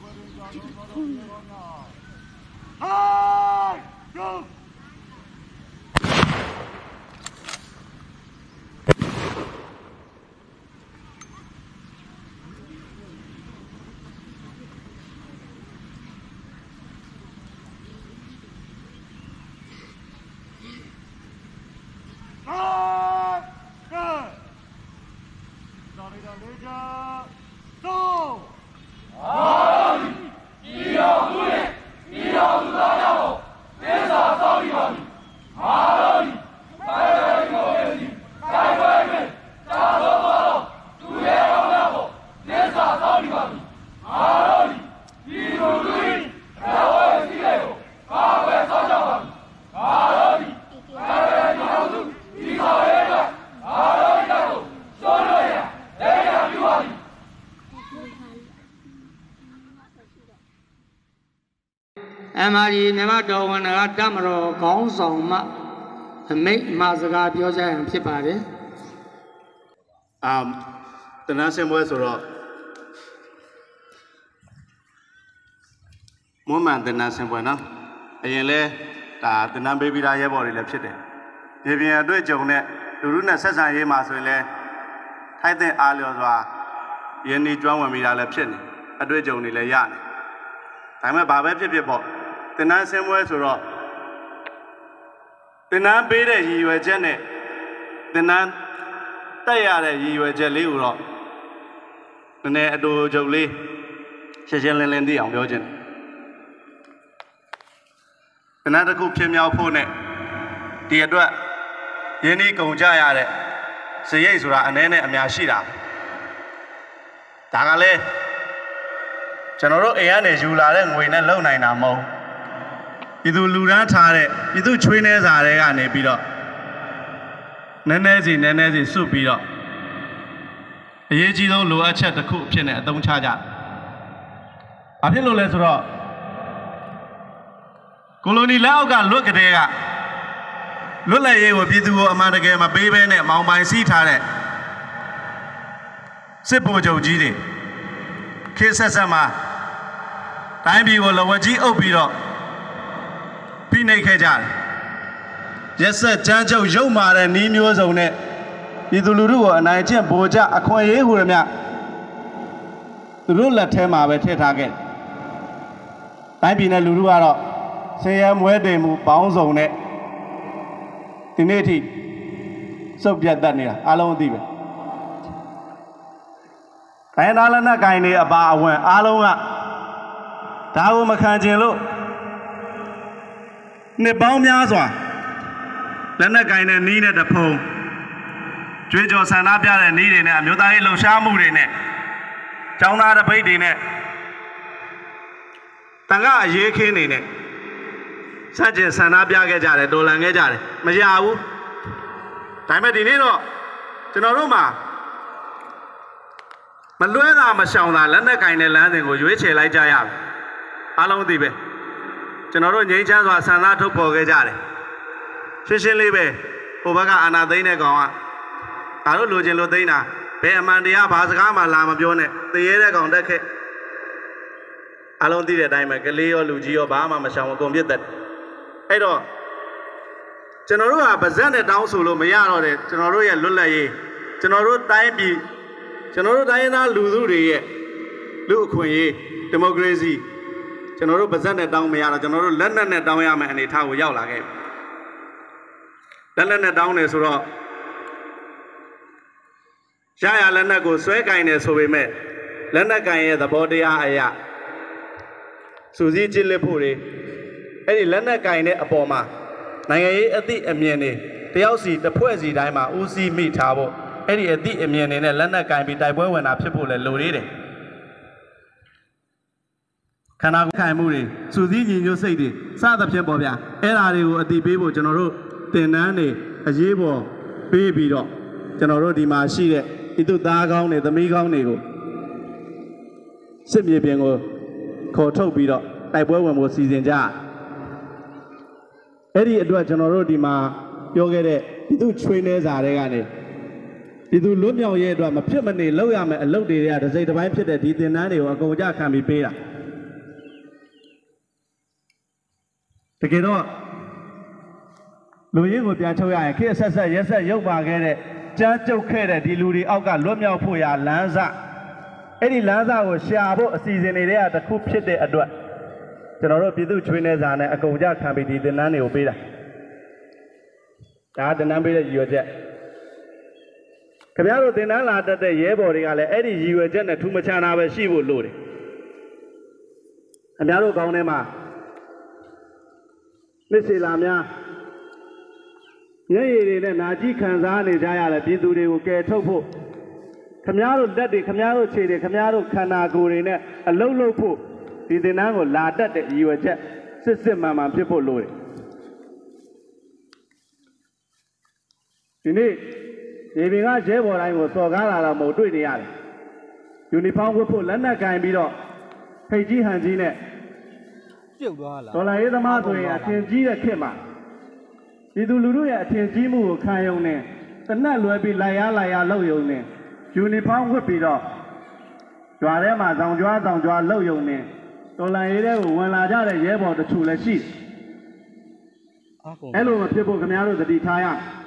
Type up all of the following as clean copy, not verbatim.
Mrda နမတော်ဝန်ကတမတော်ခေါင်းဆောင်မှအမိတ်မှာစကားပြောကြရင်ဖြစ်ပါတယ်တနန်းစင်ပွဲဆိုတော့မွမ်းမှန်တနန်းစင်ပွဲနော်အရင်လဲဒါတနန်းပေးပြီးသားရဲဘော်တွေလည်းဖြစ်တယ်ဒီပြင်အတွေ့အကြုံနဲ့လူလူနဲ့ဆက်ဆံရေးမှာဆိုရင်လဲထိုက်တဲ့အားလျော်စွာရင်းနှီးကျွမ်းဝင်ပြီးသားလည်းဖြစ်နေအတွေ့အကြုံတွေလည်းရနေဒါပေမဲ့ဘာပဲဖြစ်ဖြစ်ပေါ့သင်္นานဆင်းပွဲဆိုတော့သင်္นานပေးတဲ့ရည်ရွယ်ချက်နဲ့သင်္นานတက်ရတဲ့ရည်ရွယ်ချက်လေးကိုတော့နည်းနည်းအတူကြုံလေးရှင်းရှင်းလင်းလင်းသိအောင်ပြောခြင်းသင်္นานတစ်ခုဖြစ်မြောက်ဖို့နဲ့ဒီအတွက်ရင်းနှီးကုန်ကြရတဲ့စရိတ်ဆိုတာအနည်းနဲ့အများရှိတာဒါကလည်းကျွန်တော်တို့အိမ်ကနေယူလာတဲ့ငွေနဲ့လုံနိုင်တာမဟုတ်ပြည်သူလူတန်းထားတဲ့ပြည်သူချွေးနှဲစာတွေကနေပြီးတော့နည်းနည်းစီစုပြီးတော့အရေးကြီးဆုံးလိုအပ်ချက်တစ်ခုဖြစ်နေအသုံးချကြ။ဘာဖြစ်လို့လဲဆိုတော့ကိုလိုနီလက်အောက်ကလွတ်ကလေးကလွတ်လပ်ရေးကိုပြည်သူကိုအမှန်တကယ်မပေးဘဲနဲ့မောင်ပိုင်စီးထားတဲ့စစ်ဗိုလ်ချုပ်ကြီးတွေခေတ်ဆက်မှာတိုင်းပြည်ကိုလဝကြီးအုပ်ပြီးတော့ဖိနှိပ်ခဲ့ကြတယ်ရက်ဆက်ကြမ်းကြုတ်ရုပ်မာတဲ့နီးမျိုးစုံနဲ့ပြည်သူလူထုကိုအနိုင်ကျင့်ဗိုလ်ချအခွင့်အရေးဟူရမြသူတို့လက်ထဲမှာပဲထည့်ထားခဲ့တိုင်းပြည်နဲ့လူထုကတော့ဆင်းရဲမွဲတေမှုပေါင်းစုံနဲ့ဒီနေ့အထိစုပ်ပြတ်တတ်နေတာအားလုံးအသိပဲခိုင်သားလက်နက်ကိုင်တွေအပါအဝင်အားလုံးကဒါကိုမခံကျင်လို့နှစ်ပေါင်းများစွာလက်နက်ကိုင်တဲ့နီးတဲ့တဖုံကြွေးကြော်ဆန္ဒပြတဲ့နီးတွေနဲ့အမျိုးသားရေးလှုပ်ရှားမှုတွေနဲ့ကျောင်းသားတပိတ်တွေနဲ့တန်ခါအရေးခင်းနေနဲ့စัจကျင်ဆန္ဒပြခဲ့ကြတယ်တော်လှန်ခဲ့ကြတယ်မရဘူးဒါပေမဲ့ဒီနေ့တော့ကျွန်တော်တို့မှာမလွဲတာမရှောင်တာလက်နက်ကင်တဲ့လမ်းစဉ်ကိုရွေးချယ်လိုက်ကြရပြီအားလုံးသိပဲကျွန်တော်တို့ငြိမ်းချမ်းစွာဆန္ဒထုတ်ဖော်ခဲ့ကြတယ်ရှင်းရှင်းလေးပဲဟိုဘက်ကအာဏာသိမ်းတဲ့ကောင်ကဒါတို့လိုချင်လို့သိမ်းတာဘယ်အမှန်တရားဘာစကားမှလာမပြောနဲ့သေရဲတဲ့ကောင်တက်ခဲ့အားလုံးသိတဲ့အတိုင်းပဲကလေးရောလူကြီးရောဘာမှမရှောင်အကုန်ပြစ်သက်အဲ့တော့ကျွန်တော်တို့ကဗဇက်နဲ့တောင်းဆိုလို့မရတော့တဲ့ကျွန်တော်တို့ရဲ့လွတ်လပ်ရေးကျွန်တော်တို့တိုင်းပြည်ကျွန်တော်တို့တိုင်းရင်းသားလူထုတွေရဲ့လူအခွင့်အရေးဒီမိုကရေစီကျွန်တော်တို့ဗဇက်နဲ့တောင်းမရတော့ကျွန်တော်တို့လက်နက်နဲ့တောင်းရမယ့်အနေအထားကိုရောက်လာခဲ့လက်နက်နဲ့တောင်းတယ်ဆိုတော့ရရလက်နက်ကိုဆွဲကင်တယ်ဆိုပေမဲ့လက်နက်ကင်ရဲ့သဘောတရားအရာစူးစီးကြည့်လက်ဖို့တွေအဲ့ဒီလက်နက်ကင်တဲ့အပေါ်မှာနိုင်ငံရေးအသည့်အမြင်တွေတယောက်စီတစ်ဖွဲ့စီတိုင်းမှာဦးစီးမိထားဖို့အဲ့ဒီအသည့်အမြင်တွေနဲ့လက်နက်ကင်ပြီးတိုက်ပွဲဝင်တာဖြစ်ဖို့လည်းလိုသေးတယ်ခန္ဓာကိုယ်ခိုင်မှုတွေစူးစီးညီညွတ်စိတ်တွေစသဖြင့်ပေါ့ဗျာအဲ့ဓာတွေကိုအတိပေးဖို့ကျွန်တော်တို့သင်တန်းတွေအရေးပေါ်ပေးပြီးတော့ကျွန်တော်တို့ဒီမှာရှိတဲ့ဤသူသားကောင်းတွေသမီးကောင်းတွေကိုစစ်မြေပြင်ကိုခေါ်ထုတ်ပြီးတော့တိုက်ပွဲဝင်ဖို့စီစဉ်ကြအဲ့ဒီအတွက်ကျွန်တော်တို့ဒီမှာပြောခဲ့တဲ့ပြည်သူချွေးနှဲစာတွေကနေပြည်သူလွတ်မြောက်ရေးအတွက်မဖြစ်မနေလုပ်ရမယ်အလုပ်တွေကတစ်စိတ်တစ်ပိုင်းဖြစ်တဲ့ဒီသင်တန်းတွေကိုအကုန်ကြခံပြီးပေးတာတကယ်တော့လူရင်းကိုပြန်ချုပ်ရရင်ခေတ်ဆက်ဆက်ရက်ဆက်ရုပ်ပါခဲ့တဲ့ကြမ်းကြုတ်ခဲ့တဲ့ဒီလူတွေအောက်ကလွတ်မြောက်ဖို့ရာလမ်းစအဲ့ဒီလမ်းစကိုရှာဖို့အစီအစဉ်တွေကတစ်ခုဖြစ်တဲ့အတွက်ကျွန်တော်တို့ပြည်သူ့ချွေးနေစာနဲ့အကုန်ကြခံပြီးဒီသင်တန်းတွေကိုပေးတာဒါသင်တန်းပေးတဲ့ရည်ရွယ်ချက်ခင်ဗျားတို့သင်တန်းလာတတ်တဲ့ရဲဘော်တွေကလည်းအဲ့ဒီရည်ရွယ်ချက်နဲ့ထူးမခြားတာပဲရှိဖို့လိုတယ်ခင်ဗျားတို့ကောင်းထဲမှာလက်စီလာများညရည်တွေနဲ့နာကြီးခံစားနေကြရတဲ့ပြည်သူတွေကိုကယ်ထုတ်ဖို့ခင်ဗျားတို့လက်တွေခင်ဗျားတို့ခြေတွေခင်ဗျားတို့ခန္ဓာကိုယ်တွေနဲ့အလုံးလုံးဖို့ဒီသင်တန်းကိုလာတတ်တဲ့ရည်ရွယ်ချက်စစ်စစ်မှန်မှန်ဖြစ်ဖို့လိုတယ်ဒီနေ့ဒီပင်ကရဲဘော်တိုင်းကိုစော်ကားလာတော့မဟုတ်တွေ့နေရတယ်ယူနီဖောင်းဝတ်ဖို့လက်နက်ကင်ပြီးတော့ဖိတ်ကြီးဟန်ကြီးနဲ့ပြုတ်သွားလားဒေါ်လာရေးသမားဆိုရင်အထင်ကြီးတဲ့ခေတ်မှာဒီသူလူတို့ရဲ့အထင်ကြီးမှုကိုခံရုံနဲ့တနက်လွယ်ပြီးလိုက်ရလောက်ရုံနဲ့ယူနီဖောင်းဝတ်ပြီးတော့ကြွားထဲမှာဆောင်ကြွားလောက်ရုံနဲ့ဒေါ်လာရေးတွေကိုဝင်လာကြတဲ့ရဲဘော်တချို့လည်းရှိအဲ့လိုမဖြစ်ဖို့ခင်ဗျားတို့သတိထားရ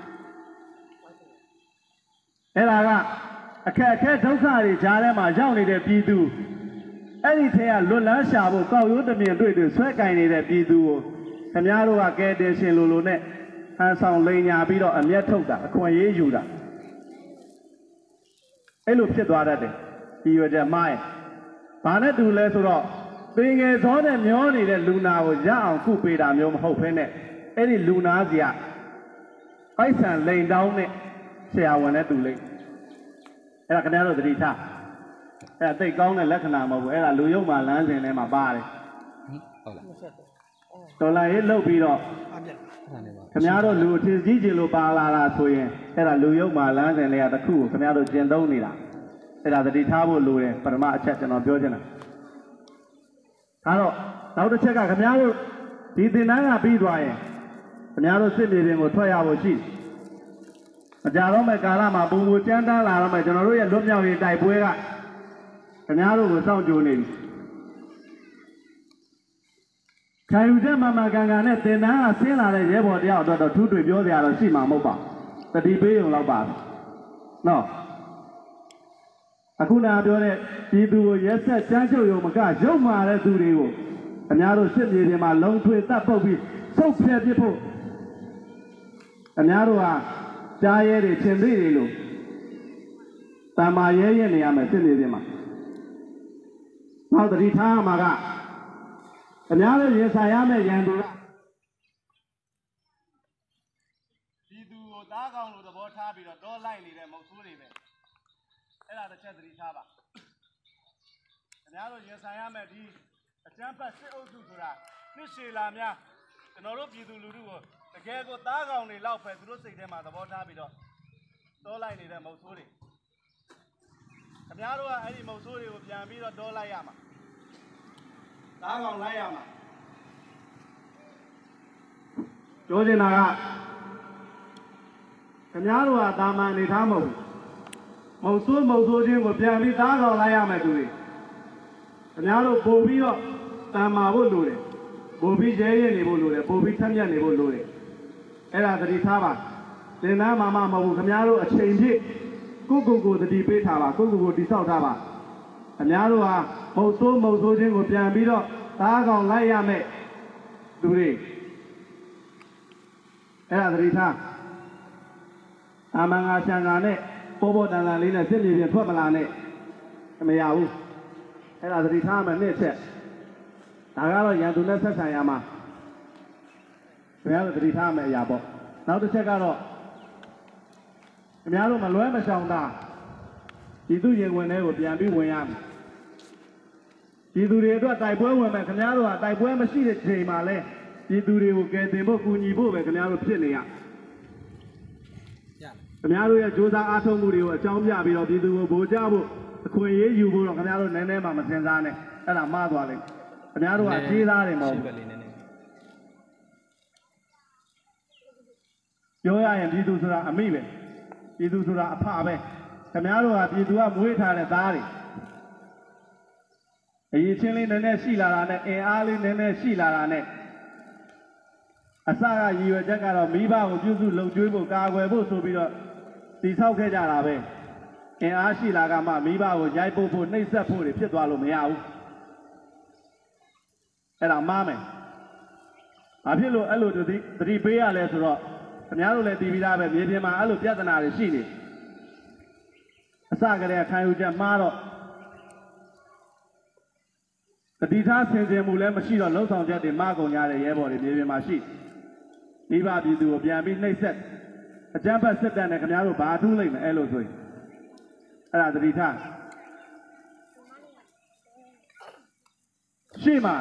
အဲ့ဒါကအခက်အခဲဒုက္ခတွေကြားထဲမှာရောက်နေတဲ့ပြည်သူအဲ့ဒီထဲကလွတ်လန်းရှာဖို့ကောက်ရိုးတမြင်တွေ့ဆွဲကင်နေတဲ့ပြည်သူကိုခင်ဗျားတို့ကကဲတင်ရှင်လိုနဲ့ဟန်ဆောင်လိန်ညာပြီးတော့အမျက်ထုတ်တာအခွင့်အရေးယူတာအဲ့လိုဖြစ်သွားတတ်တယ်ဒီရွယ်ချက်မှားရင်ဘာနဲ့တူလဲဆိုတော့ပင်ငယ်စောနဲ့မျောနေတဲ့လူနာကိုရအောင်ကုပေးတာမျိုးမဟုတ်ဘဲနဲ့အဲ့ဒီလူနာစီကပိုက်ဆံလိန်တောင်းနဲ့ဆရာဝန်နဲ့တူလိမ့်အဲ့ဒါခင်ဗျားတို့သတိထားအဲ့ဒါသိကောင်းတဲ့လက္ခဏာမဟုတ်ဘူးအဲ့ဒါလူရုပ်မှာလမ်းစဉ်ထဲမှာပါတယ်ဟုတ်လားဒေါ်လာရေးလုတ်ပြီးတော့ခင်ဗျားတို့လူအထင်ကြီးကျင်လို့ပါလာတာဆိုရင်အဲ့ဒါလူရုပ်မှာလမ်းစဉ်တွေကတစ်ခုကိုခင်ဗျားတို့ကျင့်သုံးနေတာအဲ့ဒါသတိထားဖို့လိုတယ်ပထမအချက်ကျွန်တော်ပြောချင်တာဒါတော့နောက်တစ်ချက်ကခင်ဗျားတို့ဒီသင်တန်းကပြီးသွားရင်ခင်ဗျားတို့စစ်မြေပြင်ကိုထွက်ရဖို့ရှိအကြတော့မဲ့ကာလမှာပုံမူကြမ်းတမ်းလာတော့မဲ့ကျွန်တော်တို့ရဲ့လွတ်မြောက်ရေးတိုက်ပွဲကခင်ဗျားတို့ကိုစောင့်ကြိုနေပြီခံယူချက်မှန်မှန်ကန်ကန်နဲ့သင်တန်းကဆင်းလာတဲ့ရဲဘော်တယောက်အတွက်တော့ထူးထွေပြောစရာတော့ရှိမှာမဟုတ်ပါတတိပေးုံလောက်ပါနော်အခုနပြောတဲ့ပြည်သူကိုရက်ဆက်ကြမ်းချုပ်ရုံမကရုပ်မာတဲ့သူတွေကိုခင်ဗျားတို့စစ်မြေပြင်မှာလုံထွေတပ်ပုတ်ပြီးစုပ်ဖျက်ပစ်ဖို့ခင်ဗျားတို့ဟာကြားရဲတွေချင်းသိတွေလို့တမာရဲရဲနေရမယ်စစ်မြေပြင်မှာနောက်တတိထားမှာကခင်ဗျားတို့ရင်ဆိုင်ရမယ့်ရန်သူကဒီသူကိုသားကောင်းလို့သဘောထားပြီးတော့တော့လိုက်နေတဲ့မုတ်ဆိုးတွေပဲအဲ့ဒါတစ်ချက်သတိထားပါခင်ဗျားတို့ရင်ဆိုင်ရမယ့်ဒီအကျန်းဖတ်စစ်အုပ်စုဆိုတာနှစ်ရှည်လာများကျွန်တော်တို့ပြည်သူလူထုကိုတကယ်ကိုသားကောင်းတွေလောက်ပဲသူတို့စိတ်ထဲမှာသဘောထားပြီးတော့တော့လိုက်နေတဲ့မုတ်ဆိုးတွေခင်ဗျားတို့ကအဲ့ဒီမုတ်ဆိုးတွေကိုပြန်ပြီးတော့တော့လိုက်ရမှာသားကောင်လိုက်ရမှာပြောချင်တာကခင်ဗျားတို့ကတာမန်နေထားမဟုတ်ဘူးမုတ်ဆိုးချင်းကိုပြန်ပြီးသားကောင်လိုက်ရမယ်သူတွေခင်ဗျားတို့ပို့ပြီးတော့တာမာဖို့လိုတယ်ပို့ပြီးရဲရဲနေဖို့လိုတယ်ပို့ပြီးထက်မြက်နေဖို့လိုတယ်အဲ့ဒါသတိထားပါသင်္နာမမဟုတ်ဘူးခင်ဗျားတို့အချိန်ပြည့်ကိုသတိပေးထားပါကိုတိဆောက်ထားပါခင်ဗျားတို့ဟာမုတ်ဆိုးချင်းကိုပြန်ပြီးတော့သားကောင်လိုက်ရမယ်သူတွေအဲ့ဒါသတိထားအာမင်္ဂါဆံဃာနဲ့ပေါ်တန်လေးနဲ့စစ်မြေပြင်ထွက်မလာနဲ့မရဘူးအဲ့ဒါသတိထားမယ်နှစ်ချက်ဒါကတော့ရန်သူနဲ့ဆက်ဆံရမှာခင်ဗျားတို့သတိထားမယ်အရာပေါ့နောက်တစ်ချက်ကတော့ခင်ဗျားတို့မလွဲမရှောင်တာဒီသူရင်ဝင်ထဲကိုပြန်ပြီးဝင်ရမယ်ဒီသူတွေအတွက်တိုက်ပွဲဝင်မယ်ခင်ဗျားတို့ကတိုက်ပွဲမရှိတဲ့ချိန်မှာလဲဒီသူတွေကိုကယ်တင်ဖို့ကူညီဖို့ပဲခင်ဗျားတို့ဖြစ်နေရခင်ဗျားတို့ရဲ့ကြိုးစားအားထုတ်မှုတွေကိုအကြောင်းပြပြီးတော့ပြည်သူကိုဗိုလ်ချဖို့အခွင့်အရေးယူဖို့တော့ခင်ဗျားတို့နည်းနည်းမှမစင်စားနဲ့အဲ့ဒါမှားသွားလိမ့်ခင်ဗျားတို့ကကြီးသားတယ်မဟုတ်ဘူးပြောရရင်ပြည်သူဆိုတာအမိပဲပြည်သူဆိုတာအဖပဲခင်ဗျားတို့ကပြည်သူကမွေးထားတဲ့သားတွေအရေးချင်းလေးနည်းနည်းရှိလာတာနဲ့အင်အားလေးနည်းနည်းရှိလာတာနဲ့အစကရည်ရွယ်ချက်ကတော့မိဘကိုပြုစုလုံကျွေးဖို့ကာကွယ်ဖို့ဆိုပြီးတော့တည်ဆောက်ခဲ့ကြတာပဲအင်အားရှိလာကမှမိဘကိုရိုက်ပုတ်ဖို့နှိပ်စက်ဖို့တွေဖြစ်သွားလို့မရဘူးအဲ့ဒါမှားမယ်ဘာဖြစ်လို့အဲ့လိုသတိပေးရလဲဆိုတော့ခင်ဗျားတို့လည်းတည်ပြီးသားပဲမြေပြင်မှာအဲ့လိုပြဿနာတွေရှိနေအစကတည်းကခံယူချက်မှားတော့တတိထားဆင်ခြင်မှုလည်းမရှိတော့လုံဆောင်ချက်တွေမှားကုန်ကြတဲ့ရဲဘော်တွေမြေပြင်မှာရှိမိဘပြည်သူကိုပြန်ပြီးနှိပ်စက်အကြမ်းဖက်စစ်တပ်နဲ့ခင်ဗျားတို့ဘာထူးလိုက်မလဲအဲ့လိုဆိုရင်အဲ့ဒါတတိထားရှေ့မှာ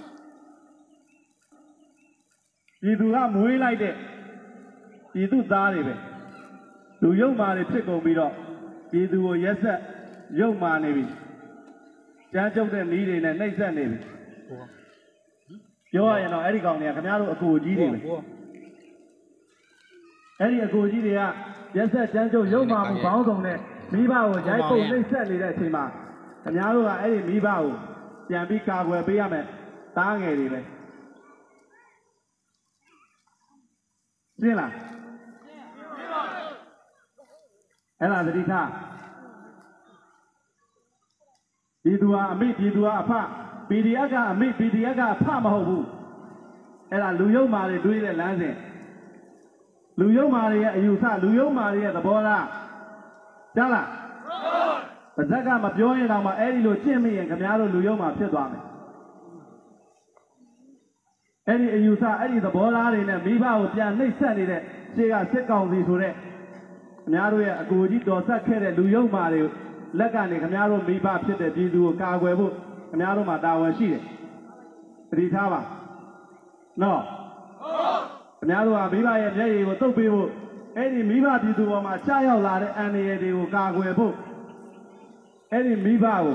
ပြည်သူကမွေးလိုက်တဲ့ပြည်သူသားတွေပဲလူယုံမာတွေဖြစ်ကုန်ပြီးတော့ပြည်သူကိုရက်ဆက်ယုံမာနေပြီကြမ်းကြုတ်တဲ့နည်းတွေနဲ့နှိပ်စက်နေပြီပြောရရင်တော့အဲ့ဒီကောင်တွေကခင်ဗျားတို့အကိုကြီးတွေပဲအဲ့ဒီအကိုကြီးတွေကရက်ဆက်ကြမ်းကြုတ်ယုံမာမှုဘောင်းဆောင်နဲ့မိဘကိုရိုက်ပုတ်နှိပ်စက်နေတဲ့အချိန်မှာခင်ဗျားတို့ကအဲ့ဒီမိဘကိုပြန်ပြီးကာကွယ်ပေးရမယ်တားငယ်တွေပဲရှင်းလားအဲ့ဒါသတိထားပြည်သူဟာအမိပြည်သူဟာအဖ PDF ကအမိ PDF ကအဖမဟုတ်ဘူးအဲ့ဒါလူယုံမာတွေတွေးတဲ့လမ်းစဉ်လူယုံမာတွေရဲ့အယူဆလူယုံမာတွေရဲ့သဘောထားကြားလားပါဇက်ကမပြောရင်တော့မှအဲ့ဒီလိုကျင့်မိရင်ခင်ဗျားတို့လူယုံမာဖြစ်သွားမယ်အဲ့ဒီအယူဆအဲ့ဒီသဘောထားတွေနဲ့မိဘကိုပြန်နှိပ်စက်နေတဲ့ရှေ့ကစစ်ကောင်စီဆိုတဲ့ခင်ဗျားတို့ရဲ့အကိုကြီးတော်ဆက်ခဲ့တဲ့လူယုံမာတွေလက်ကနေခင်ဗျားတို့မိဘဖြစ်တဲ့ပြည်သူကိုကာကွယ်ဖို့ခင်ဗျားတို့မှာတာဝန်ရှိတယ်သတိထားပါနော်ခင်ဗျားတို့ကမိဘရဲ့မျက်ရည်ကိုတုပ်ပေးဖို့အဲ့ဒီမိဘပြည်သူပေါ်မှာချရောက်လာတဲ့အန္တရာယ်တွေကိုကာကွယ်ဖို့အဲ့ဒီမိဘကို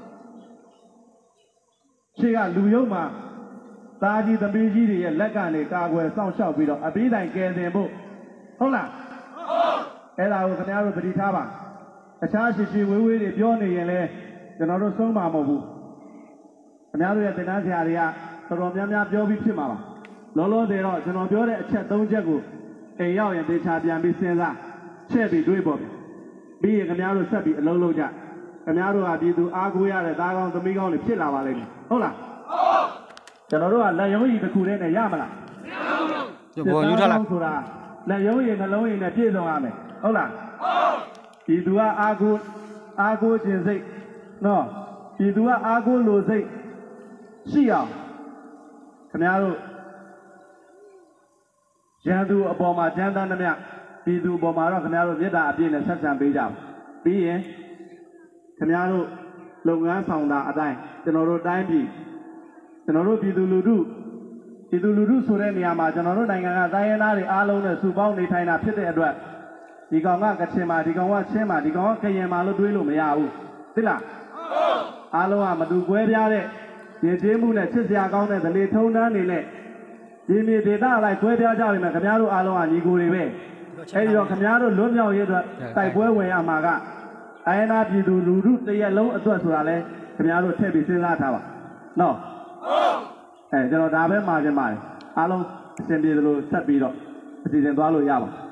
ရှေ့ကလူယုံမာသားကြီးသမီးကြီးတွေရဲ့လက်ကနေကာကွယ်စောင့်ရှောက်ပြီးတော့အပြီးတိုင်ကယ်တင်ဖို့ဟုတ်လားအဲ့ဒါကိုခင်ဗျားတို့သတိထားပါအခြားရှိရှိဝေးဝေးတွေပြောနေရင်လည်းကျွန်တော်တို့ဆုံးမှာမဟုတ်ဘူးခင်ဗျားတို့ရဲ့တင်တန်းဆရာတွေကတော်တော်များများပြောပြီးဖြစ်မှာပါလောလောဆယ်တော့ကျွန်တော်ပြောတဲ့အချက်၃ချက်ကိုအိမ်ရောက်ရင်တေချာပြန်ပြီးစဉ်းစားချက်ပြီးတွေးပေါ့ပြီးရင်ခင်ဗျားတို့ဆက်ပြီးအလုံးလုံးကြခင်ဗျားတို့ကပြည်သူအားကိုးရတဲ့သားကောင်းသမီးကောင်းတွေဖြစ်လာပါလိမ့်မယ်ဟုတ်လားကျွန်တော်တို့ကလက်ရုံးရည်တစ်ခုတည်းနဲ့ရမလားမရဘူးဘောယူထားလားဆိုတာလက်ရုံးရည်နှလုံးရည်နဲ့ပြည့်စုံရမယ်ဟုတ်လားပြည်သူကအားကိုးခြင်းစိတ်နော်ပြည်သူကအားကိုးလို့စိတ်ရှိအောင်ခင်ဗျားတို့ရန်သူအပေါ်မှာကြမ်းတမ်းသမျှပြည်သူအပေါ်မှာတော့ခင်ဗျားတို့မေတ္တာအပြည့်နဲ့ဆက်ဆံပေးကြပါပြီးရင်ခင်ဗျားတို့လုပ်ငန်းဆောင်တာအတိုင်းကျွန်တော်တို့တိုင်းပြည်ကျွန်တော်တို့ပြည်သူလူထုဆိုတဲ့နေရာမှာကျွန်တော်တို့နိုင်ငံကတိုင်းရင်းသားတွေအားလုံးနဲ့စုပေါင်းနေထိုင်တာဖြစ်တဲ့အတွက်ဒီကောင်ကကချင်မှာဒီကောင်ကချင်းမှာဒီကောင်ကကရင်မှာလို့တွေးလို့မရဘူးသိလားအားလုံးကမတူကွဲပြားတဲ့ရည်ချင်းမှုနဲ့ချစ်စရာကောင်းတဲ့ဒလေထုံးတန်းနေနဲ့ဒီမြေဒေသအလိုက်ကွဲပြားကြပြီမဲ့ခင်ဗျားတို့အားလုံးကညီကိုတွေပဲအဲဒီတော့ခင်ဗျားတို့လွတ်မြောက်ရေးအတွက်တိုက်ပွဲဝင်ရမှာကအိုင်နာပြည်သူလူထုတရက်လုံးအတွက်ဆိုတာလဲခင်ဗျားတို့ထည့်ပြီးစဉ်းစားထားပါနော်ကျွန်တော်ဒါပဲမှာချင်ပါတယ်အားလုံးအဆင်ပြေသလိုဆက်ပြီးတော့အစီအစဉ်သွားလို့ရပါ